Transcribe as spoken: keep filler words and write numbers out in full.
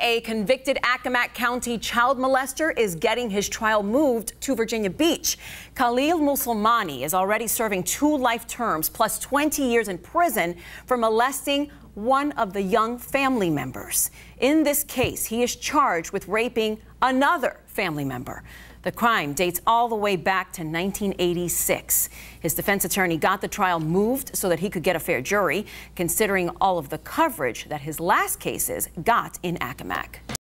A convicted Accomack County child molester is getting his trial moved to Virginia Beach. Khalil Musulmani is already serving two life terms plus twenty years in prison for molesting one of the young family members. In this case, he is charged with raping another family member. The crime dates all the way back to nineteen eighty-six. His defense attorney got the trial moved so that he could get a fair jury, considering all of the coverage that his last cases got in Accomack.